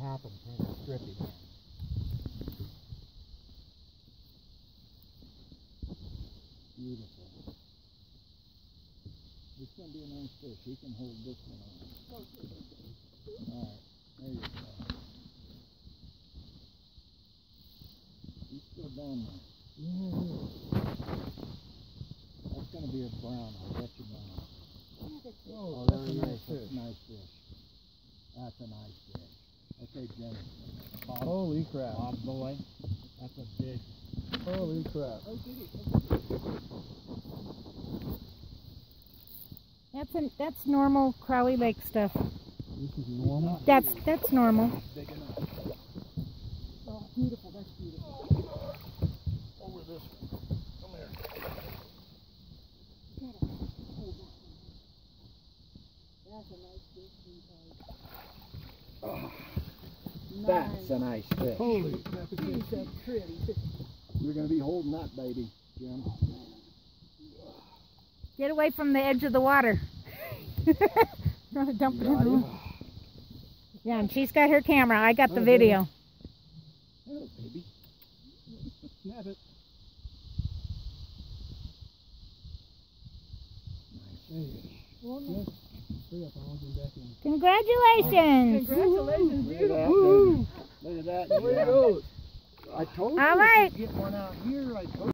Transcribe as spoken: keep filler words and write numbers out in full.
happen in a stripping in. Beautiful. It's going to be a nice fish. He can hold this one on. Alright, there you go. He's still down there. Yeah. That's going to be a brown, I'll bet you brown. Oh, That's there a he nice is. fish. Nice fish. That's a nice fish. Okay, Jim. Bob, Holy crap. Bob boy. That's a big. Holy crap. That's a, that's normal Crowley Lake stuff. This is normal? That's that's normal. Big enough. Oh, beautiful. That's beautiful. Over this one. Come here. Oh, that's a nice fish. Holy crap. He's a pretty fish. You're going to be holding that baby, Jim. Get away from the edge of the water. Dump it in the water. Yeah, and she's got her camera. I got the video. Hello, baby. Snap it. Nice. Congratulations! Congratulations, beautiful. Look at that. There it goes. I told you. All right. Get one out here. I told